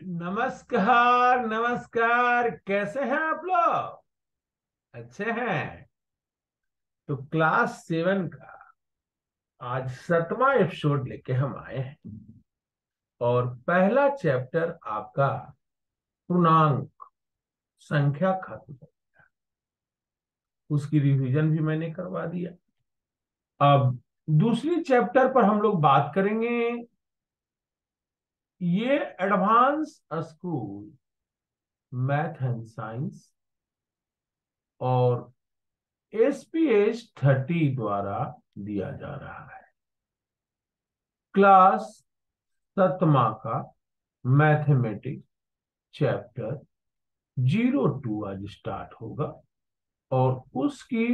नमस्कार नमस्कार, कैसे हैं आप लोग? अच्छे हैं। तो क्लास 7 का आज 7वां एपिसोड लेके हम आए हैं। और पहला चैप्टर आपका पूर्णांक संख्या खत्म हो, उसकी रिवीजन भी मैंने करवा दिया। अब दूसरी चैप्टर पर हम लोग बात करेंगे। ये advance school math and science और SPH 30 द्वारा दिया जा रहा है। क्लास 7वां का मैथमेटिक्स चैप्टर 02 आज स्टार्ट होगा। और उसकी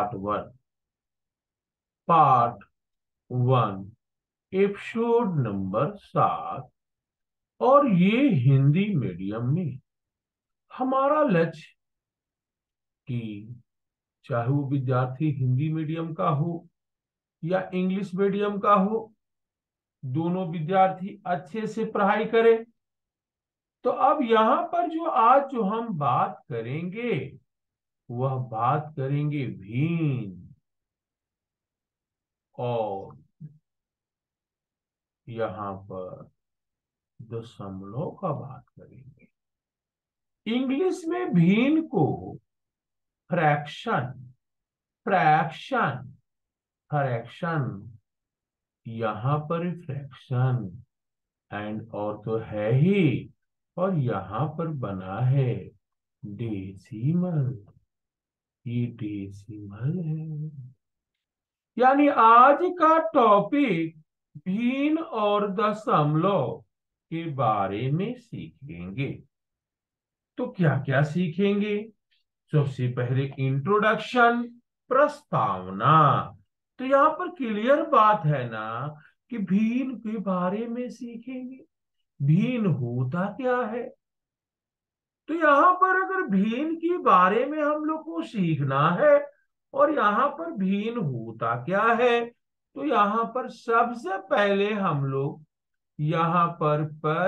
पार्ट 1 एपिसोड नंबर 7। और ये हिंदी मीडियम में हमारा लक्ष्य कि चाहे वो विद्यार्थी हिंदी मीडियम का हो या इंग्लिश मीडियम का हो, दोनों विद्यार्थी अच्छे से पढ़ाई करें। तो अब यहाँ पर जो हम बात करेंगे, वह बात करेंगे भिन्न। और यहाँ पर दशमलव का बात करेंगे। इंग्लिश में भिन्न को फ्रैक्शन फ्रैक्शन फ्रैक्शन, यहाँ पर फ्रैक्शन एंड और तो है ही। और यहाँ पर बना है डेसिमल। ये डेसिमल है। यानी आज का टॉपिक भिन्न और दशमलव के बारे में सीखेंगे। तो क्या क्या सीखेंगे? सबसे पहले इंट्रोडक्शन, प्रस्तावना। तो यहाँ पर क्लियर बात है ना कि भिन्न के बारे में सीखेंगे। भिन्न होता क्या है? तो यहाँ पर अगर भिन्न के बारे में हम लोग को सीखना है और यहाँ पर भिन्न होता क्या है, तो यहाँ पर सबसे पहले हम लोग यहाँ पर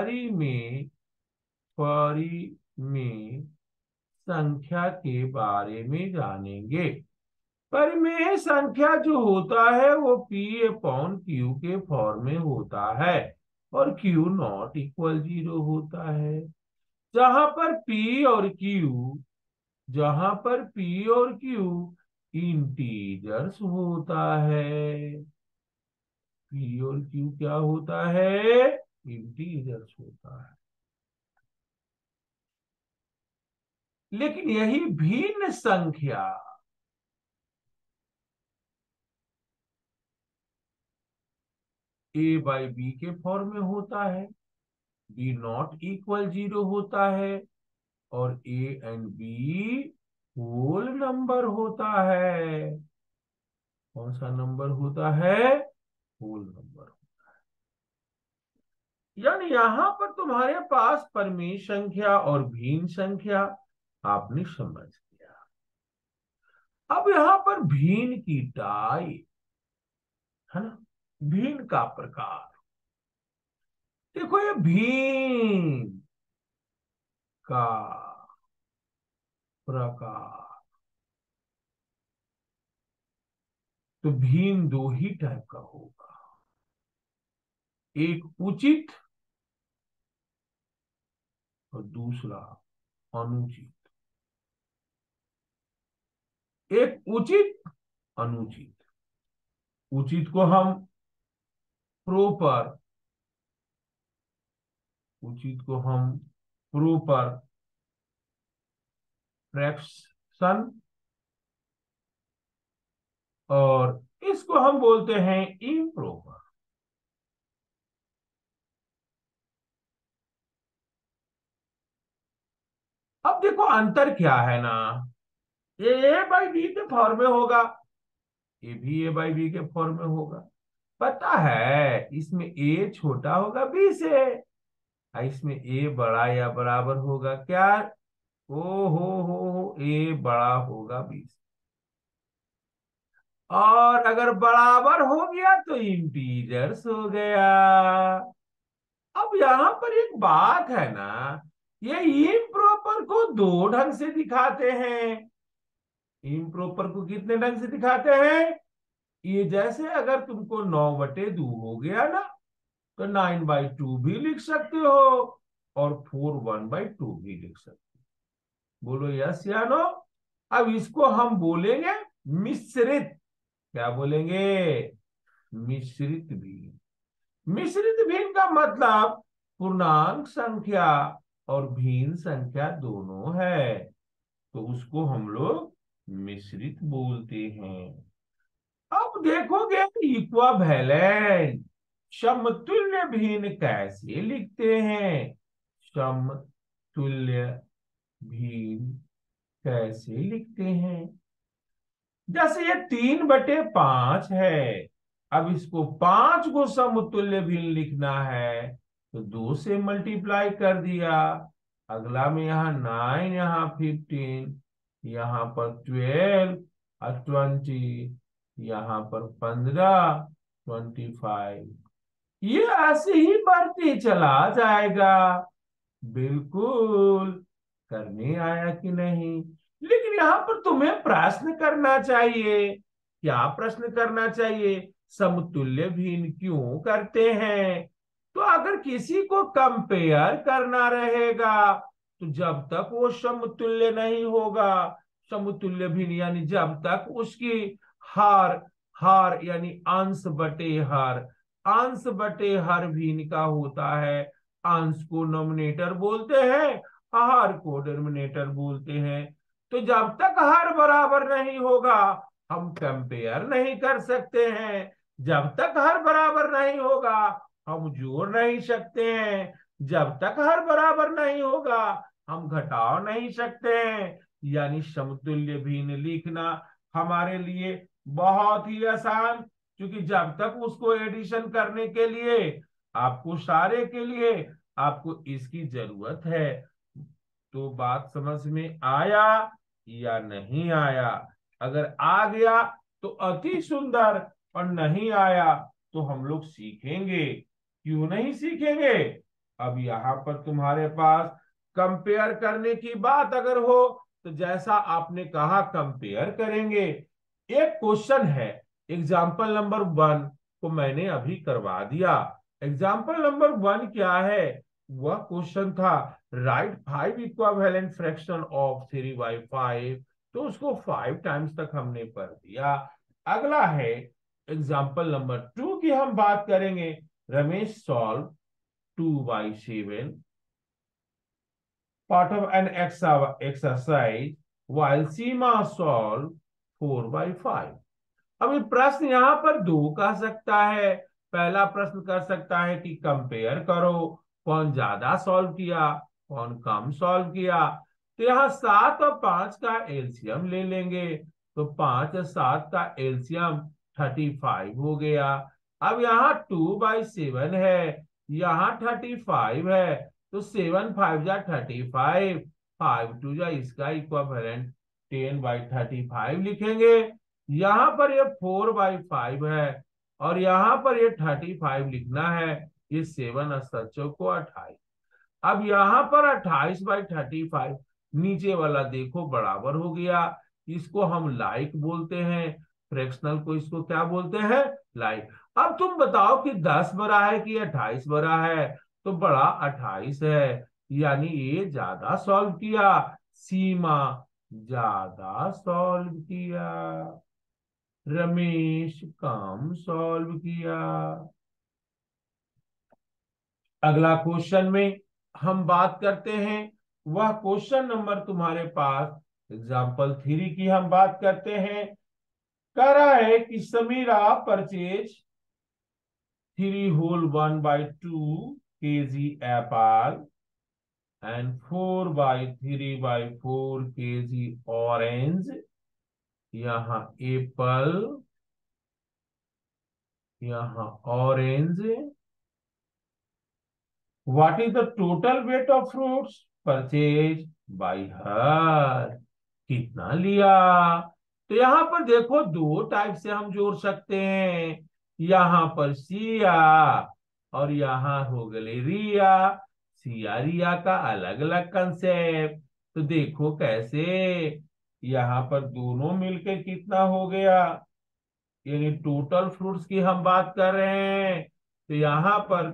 परी में संख्या के बारे में जानेंगे। परिमेय संख्या जो होता है वो P/Q के फॉर्म में होता है और Q ≠ 0 होता है। जहां पर P और Q इंटीजर्स होता है। P और Q क्या होता है? इंटीजर्स होता है। लेकिन यही भिन्न संख्या A/B के फॉर्म में होता है, B ≠ 0 होता है और A and B whole number होता है। कौन सा नंबर होता है? Whole number. यानी यहां पर तुम्हारे पास परिमेय संख्या और भिन्न संख्या आपने समझ लिया। अब यहां पर भिन्न की टाइप है ना, भिन्न का प्रकार। देखो ये भिन्न का प्रकार, तो भिन्न दो ही टाइप का होगा। एक उचित और दूसरा अनुचित। एक उचित, अनुचित। उचित को हम प्रॉपर उचित को हम प्रॉपर फ्रैक्शन और इसको हम बोलते हैं इम्प्रॉपर। अब देखो अंतर क्या है ना, ये A/B के फॉर्म में होगा, ये भी A/B के फॉर्म में होगा। पता है इसमें A छोटा होगा B से, और इसमें A बड़ा या बराबर होगा क्या? ओ हो, A बड़ा होगा B से। और अगर बराबर हो गया तो इंटीजर्स हो गया। अब अब यहां पर एक बात है ना, ये इम्प्रॉपर को दो ढंग से दिखाते हैं। इम्प्रॉपर को कितने ढंग से दिखाते हैं? ये जैसे अगर तुमको 9/2 हो गया ना, तो 9/2 भी लिख सकते हो और 4 1/2 भी लिख सकते हो। बोलो यस या नो? अब इसको हम बोलेंगे मिश्रित। क्या बोलेंगे? मिश्रित भिन्न। मिश्रित भिन्न का मतलब पूर्णांक संख्या और भिन्न संख्या दोनों है, तो उसको हम लोग मिश्रित बोलते हैं। अब देखोगे इक्वावेलेंट, समतुल्य भिन्न कैसे लिखते हैं? समतुल्य भिन्न कैसे लिखते हैं? जैसे ये 3/5 है, अब इसको 5 को समतुल्य भिन्न लिखना है, तो 2 से मल्टीप्लाई कर दिया। अगला में यहाँ 9, यहाँ 15, यहाँ पर 12 और 20, यहाँ पर 15, 25। ये ऐसे ही बढ़ते चला जाएगा। बिल्कुल। करने आया कि नहीं? लेकिन यहां पर तुम्हें प्रश्न करना चाहिए। क्या प्रश्न करना चाहिए? समतुल्य भिन्न क्यों करते हैं? तो अगर किसी को कंपेयर करना रहेगा, तो जब तक वो समतुल्य नहीं होगा, समतुल्य भिन्न यानी जब तक उसकी हार, हार यानी अंश बटे हर, अंश बटे हर भिन्न का होता है। अंश को नोमिनेटर बोलते हैं, हर को डिनोमिनेटर बोलते हैं। तो जब तक हर बराबर नहीं होगा, हम कंपेयर नहीं कर सकते हैं। जब तक हर बराबर नहीं होगा, हम जोड़ नहीं सकते हैं। जब तक हर बराबर नहीं होगा, हम घटा नहीं सकते हैं। यानी समतुल्य भिन्न लिखना हमारे लिए बहुत ही आसान, क्योंकि जब तक उसको एडिशन करने के लिए आपको सारे के लिए आपको इसकी जरूरत है। तो बात समझ में आया या नहीं आया? अगर आ गया तो अति सुंदर, और नहीं आया तो हम लोग सीखेंगे। क्यों नहीं सीखेंगे? अब यहां पर तुम्हारे पास कंपेयर करने की बात अगर हो, तो जैसा आपने कहा कंपेयर करेंगे। एक क्वेश्चन है, एग्जाम्पल नंबर 1 को मैंने अभी करवा दिया। एग्जाम्पल नंबर 1 क्या है? वह क्वेश्चन था, राइट 5 इक्विवेलेंट फ्रैक्शन ऑफ 3/5। तो उसको 5 टाइम्स तक हमने पढ़ दिया। अगला है एग्जाम्पल नंबर 2 की हम बात करेंगे। Ramesh solve 2/7 part of an exercise while Seema solve 4/5। अब ये प्रश्न यहां पर दो कह सकता है। पहला प्रश्न कर सकता है कि कंपेयर करो, कौन ज्यादा सॉल्व किया, कौन कम सॉल्व किया। तो यहाँ 7 और 5 का एलसीएम ले लेंगे, तो 5 और 7 का एलसीएम 35 हो गया। अब यहाँ 2/7 है, यहाँ 35 है, तो 7 5 जा 35, 5 2 जा इसका इक्विवेलेंट 10/35 लिखेंगे। यहां पर ये 4/5 है, और यहां पर ये 35 लिखना है। ये 7 सचो को 28। अब यहां पर 28/35, नीचे वाला देखो बराबर हो गया। इसको हम लाइक बोलते हैं। फ्रैक्शनल को इसको क्या बोलते हैं? लाइक। अब तुम बताओ कि 10 बड़ा है कि 28 बड़ा है? तो बड़ा 28 है, यानी ये ज्यादा सॉल्व किया। सीमा ज्यादा सॉल्व किया, रमेश कम सॉल्व किया। अगला क्वेश्चन में हम बात करते हैं। वह क्वेश्चन नंबर तुम्हारे पास एग्जाम्पल 3 की हम बात करते हैं। कह रहा है कि Sameera purchase 3 whole 1/2 kg apple and 4/3/4 kg orange। यहाँ एप्पल, यहाँ orange. What is the total weight of fruits purchased by her? कितना लिया? तो यहां पर देखो दो टाइप से हम जोड़ सकते हैं। यहां पर सिया और यहाँ हो गए रिया। सिया रिया का अलग अलग कंसेप्ट। तो देखो कैसे यहाँ पर दोनों मिलके कितना हो गया, यानी टोटल फ्रूट्स की हम बात कर रहे हैं। तो यहाँ पर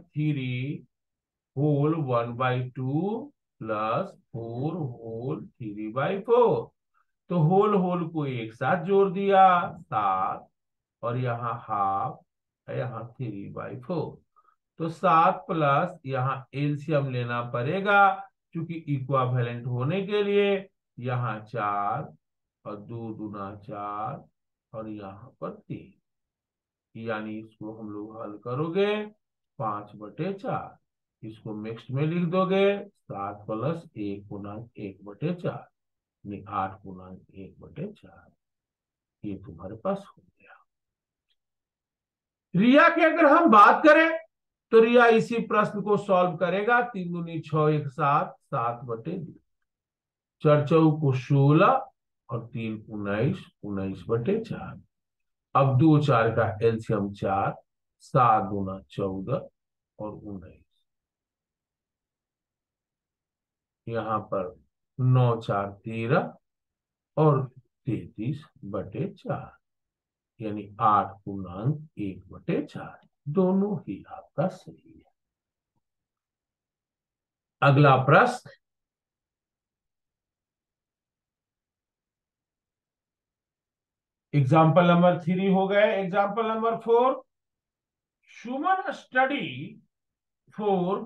3 होल 1/2 प्लस 4 होल 3/4। तो होल होल को एक साथ जोड़ दिया 7, और यहाँ हाफ, यहाँ 3/4। तो 7 प्लस यहाँ एलसीएम लेना पड़ेगा, क्योंकि इक्वावेलेंट होने के लिए। यहाँ 4 और 2 दूना 4, और यहाँ पर 3, यानी इसको हम लोग हल करोगे 5/4। इसको मिक्स्ड में लिख दोगे 7+1 × 1/4, यानी 8 × 1/4। ये तुम्हारे पास हो गया। रिया की अगर हम बात करें, तो रिया इसी प्रश्न को सॉल्व करेगा। 3 दूनी 6 1 7, 7/2। 4 चौको 16 और 3 19, 19/4। अब 2 4 का एलसीएम 4, 7 दूना 14 और 19। यहाँ पर 9 4 13 और 33/4, यानी 8 × 1/4। दोनों ही आपका सही है। अगला प्रश्न, एग्जाम्पल नंबर 3 हो गए। Example number 4, Suman study for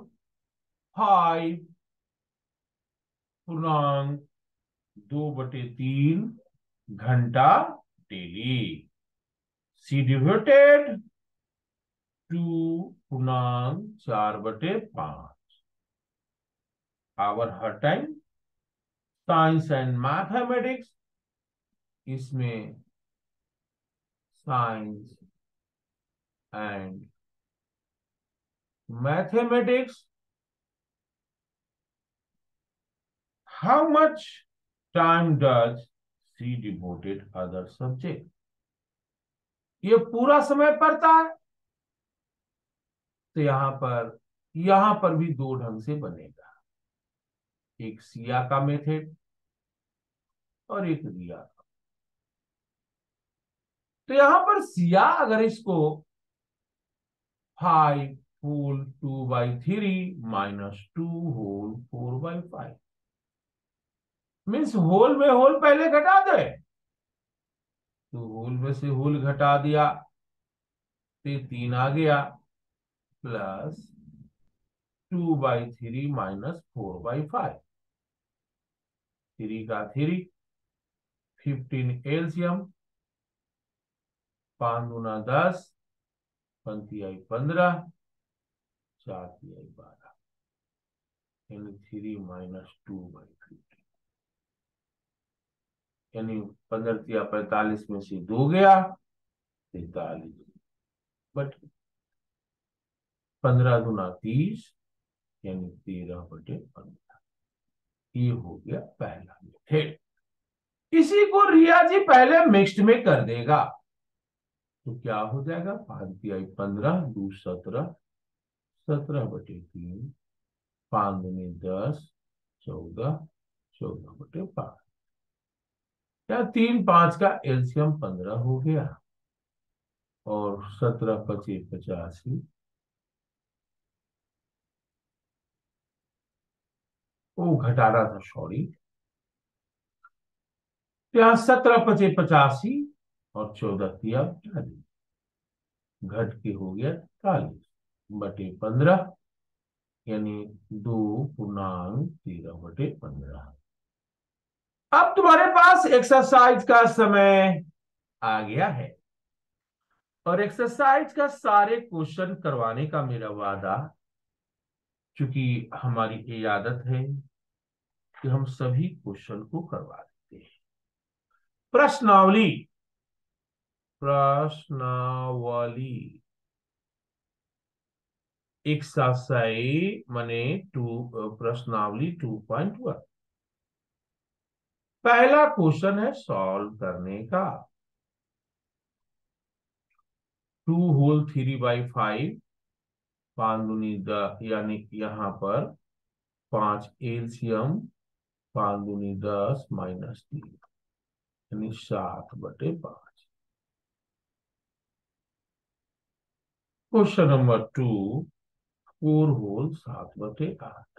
5.2/3 घंटा डेली। सी डिवोटेड 2.4/5 आवर हर टाइम। साइंस एंड मैथमेटिक्स, इसमें science and mathematics, how much time does she devoted other subject. ये पूरा समय पढ़ता है। तो यहां पर भी दो ढंग से बनेगा, एक सिया का मेथड और एक रिया का। तो यहां पर सिया अगर इसको 5 होल 2/3 -2 होल 4/5, मीन्स होल में होल पहले घटा दे। तो होल में से होल घटा दिया, फिर 3 आ गया, प्लस 2/3 -4/5। 3 का 3, 15 एलसीएम, 5 दूना 10, 15×15, 4×12, यानी 3 - 2/15, यानी 15×45 में से 2 गया 43, बट 15 दूना 30, यानी 13/15। ये हो गया पहला मेथड। इसी को रिया जी पहले मिक्स्ड में कर देगा। तो क्या हो जाएगा, 5×15, 2 17, 17/3, 5 दूनी 10, 14, 14/5। क्या 3 5 का एलसीएम 15 हो गया, और 17 × 5 = 85। वो घटा रहा था, सॉरी। यहाँ 17 × 5 = 85 और 14×3 घट के हो गया 40/15, यानी 2 पूर्णांक 13/15। अब तुम्हारे पास एक्सरसाइज का समय आ गया है, और एक्सरसाइज का सारे क्वेश्चन करवाने का मेरा वादा, क्योंकि हमारी ये आदत है कि हम सभी क्वेश्चन को करवा देते हैं। प्रश्नावली, प्रश्नावली एक्सरसाइज माने प्रश्नावली 2.1। पहला क्वेश्चन है सॉल्व करने का। 2 होल 3/5 पाँच दूनी यानी यहाँ पर 5 एलसीएम, 5 दूनी 10 -3 यानी 7/5। क्वेश्चन नंबर 2, 4 होल 7/8।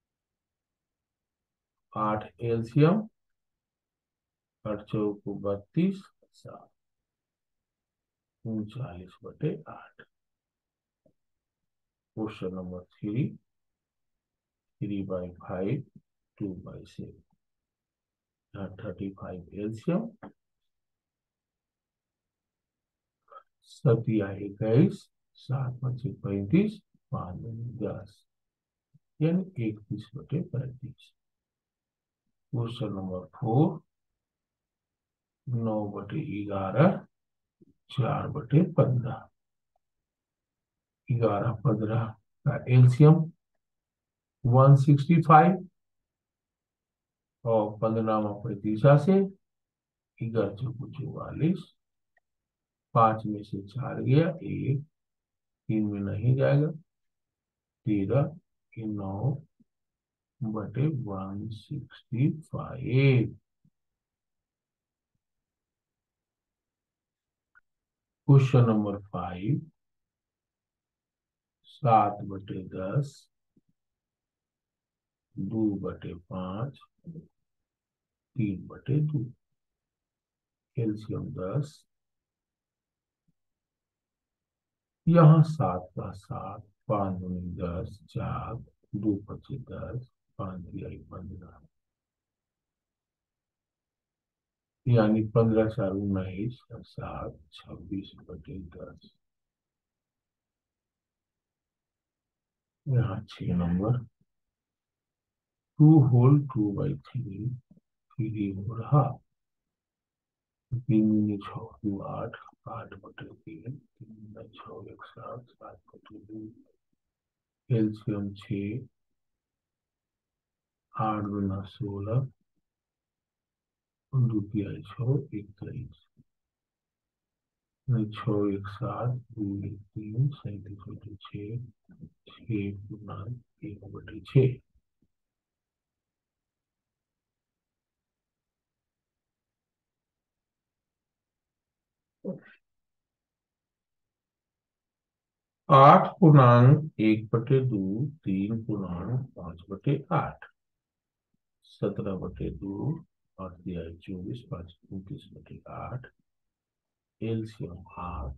8 एलसीएम, 8×4 = 32, 7 39/8। Question number 3, 3/5, 2/7। यहाँ 35 एलसीएम, 7×21, 7×5 = 35, 5×10 यानी 31/35। Question number 4, 9/11, 4/15। 11-15 का एलसीएम 165 और 15 से 11×4 = 44। 5 में से 4 गया, 1, 3 में नहीं जाएगा, 13, 9/165। Question number 5, 7/10, 2/5, 3/2। एलसीएम 10, यहाँ 7 का 7, 5×10, 4, 2×5 = 10, 5×3 = 15 यानी 15×4 = 19, 7, 26/10। यहाँ 6 number, 2 whole 2/3, 3 whole half. 3×6 = 8, 8/3, 3×6 = 7, 7/2। LCM 6, 8×16, 2×6 = 21। 6×1 = 7, 2×1 = 3, 37/6, 6×1/6। 8×1/2, 3×5/8। 17/2, 8×3 = 24, 5×29/8। LCM 8,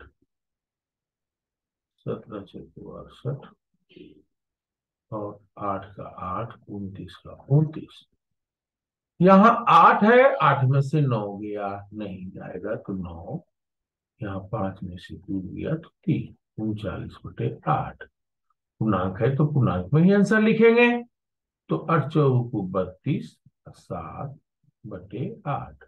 17×6 = 62 और 8 का 8, 29 का 29। यहाँ 8 है, 8 में से 9 गया, नहीं जाएगा तो 9। यहाँ 5 में से 2 गया तो 3, 39/8। पूर्णांक है तो पूर्णांक में ही आंसर लिखेंगे। तो 8×4 = 32, 7/8।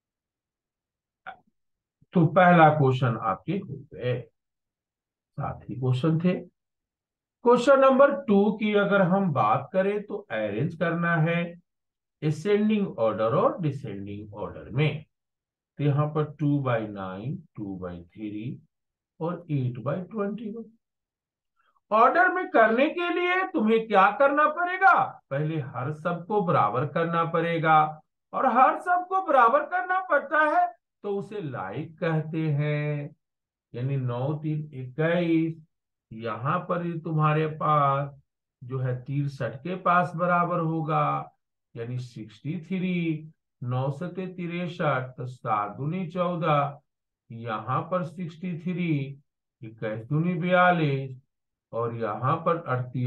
तो पहला क्वेश्चन आपके हो गए, 7 ही क्वेश्चन थे। क्वेश्चन नंबर 2 की अगर हम बात करें तो अरेंज करना है असेंडिंग ऑर्डर और डिसेंडिंग ऑर्डर में। तो यहाँ पर 2/9, 2/3 और 8/21। ऑर्डर में करने के लिए तुम्हें क्या करना पड़ेगा, पहले हर सब को बराबर करना पड़ेगा, और हर सब को बराबर करना पड़ता है तो उसे लाइक कहते हैं। यानी 9×3 = 21। यहां पर ही तुम्हारे पास जो है 63 के पास बराबर होगा, यानी 63। 9×7 = 63, तो 7×2 = 14। यहाँ पर 63, 21×2 = 42 और यहाँ पर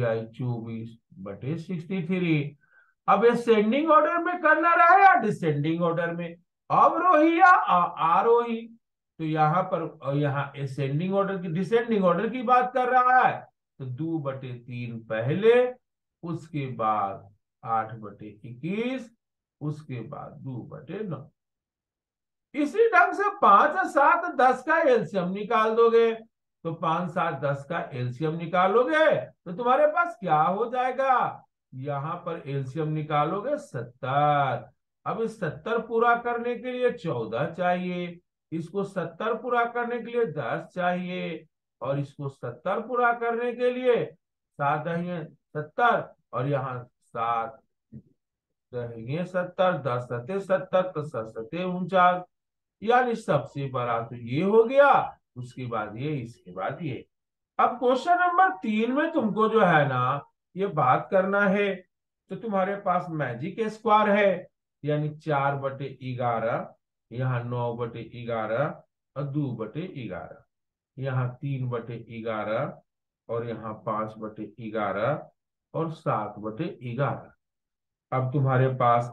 24/63। अब असेंडिंग ऑर्डर में करना रहा या डिसेंडिंग ऑर्डर में, अवरोही या आरोही। तो यहाँ पर यहाँ असेंडिंग ऑर्डर की, डिसेंडिंग ऑर्डर की बात कर रहा है तो 2/3 पहले, उसके बाद 8/21, उसके बाद 2/9। इसी ढंग से 5 और 7 10 का एलसीएम निकाल दोगे। तो 5, 7, 10 का एलसीएम निकालोगे तो तुम्हारे पास क्या हो जाएगा, यहां पर एलसीएम निकालोगे 70। अब इस 70 पूरा करने के लिए 14 चाहिए, इसको 70 पूरा करने के लिए 10 चाहिए, और इसको 70 पूरा करने के लिए 7 है 70, और यहाँ 7 रहेंगे 70, 10 सत्ते 70, तो 7 सत्ते 49, यानी सबसे बड़ा तो ये हो गया, उसके बाद ये, इसके बाद ये। अब क्वेश्चन नंबर 3 में तुमको जो है ना ये बात करना है, तो तुम्हारे पास मैजिक स्क्वायर है, यानी 4/11, यहाँ 9/11 और 2/11, यहाँ 3/11 और यहाँ 5/11 और 7/11। अब तुम्हारे पास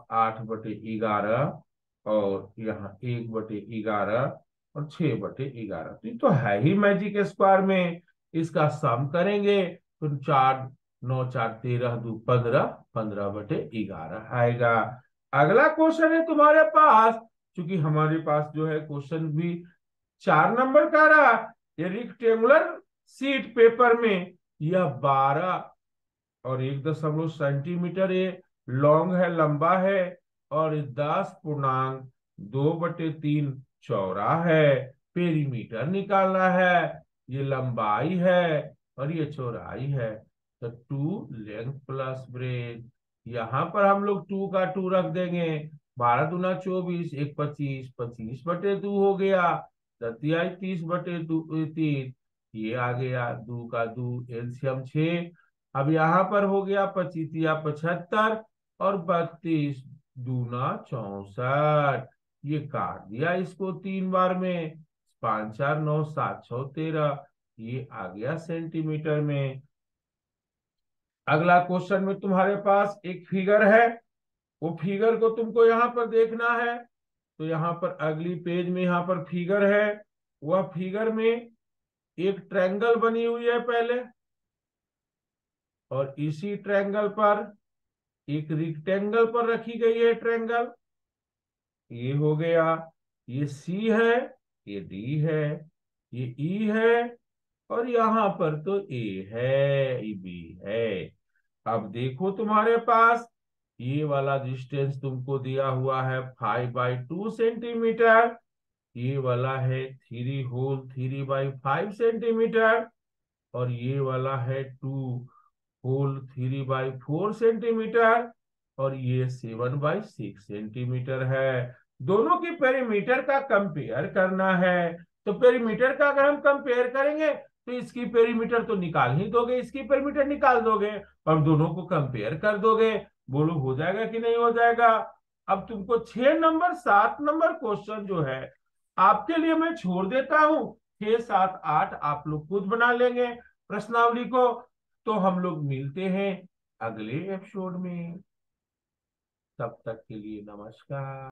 8/11 और यहाँ 1/11 और 6/11, तो ये तो है ही मैजिक स्क्वायर में। इसका सम करेंगे तो 4 9 4 13 2 15, 15/11 आएगा। अगला क्वेश्चन है तुम्हारे पास, क्योंकि हमारे पास जो है क्वेश्चन भी 4 नंबर का रहा, ये रेक्टेंगुलर सीट पेपर में यह 12.1 सेंटीमीटर ये लॉन्ग है, लंबा है, और 10.2/3 चौड़ा है। पेरीमीटर निकालना है, ये लंबाई है और ये चौड़ाई है। तो 2 लेंथ प्लस ब्रेथ, यहाँ पर हम लोग 2 का 2 रख देंगे, 12 दूना 24, 1 25, 25/2 हो गया, 30/3, ये आ गया 2 का 2, एलसीएम 6। अब यहाँ पर हो गया 25 या 75 और 32 दूना 64, ये काट दिया इसको 3 बार में, 5 4 9 7 6 13, ये आ गया सेंटीमीटर में। अगला क्वेश्चन में तुम्हारे पास एक फिगर है, वो फिगर को तुमको यहाँ पर देखना है। तो यहाँ पर अगली पेज में यहाँ पर फिगर है, वह फिगर में एक ट्रायंगल बनी हुई है पहले, और इसी ट्रायंगल पर एक रेक्टेंगल पर रखी गई है ट्रायंगल, ये हो गया, ये सी है, ये डी है, ये ई है, और यहाँ पर तो ए है, ये बी है। अब देखो तुम्हारे पास ये वाला डिस्टेंस तुमको दिया हुआ है 5/2 सेंटीमीटर, ये वाला है 3 होल 3/5 सेंटीमीटर, और ये वाला है 2 होल 3/4 सेंटीमीटर, और ये 7/6 सेंटीमीटर है। दोनों की पेरीमीटर का कंपेयर करना है। तो पेरीमीटर का अगर हम कंपेयर करेंगे तो इसकी पेरीमीटर तो निकाल ही दोगे, इसकी पेरीमीटर निकाल दोगे, और दोनों को कंपेयर कर दोगे। बोलो हो जाएगा कि नहीं हो जाएगा। अब तुमको 6 नंबर 7 नंबर क्वेश्चन जो है आपके लिए मैं छोड़ देता हूं, 6 7 8 आप लोग खुद बना लेंगे प्रश्नावली को। तो हम लोग मिलते हैं अगले एपिसोड में, तब तक के लिए नमस्कार।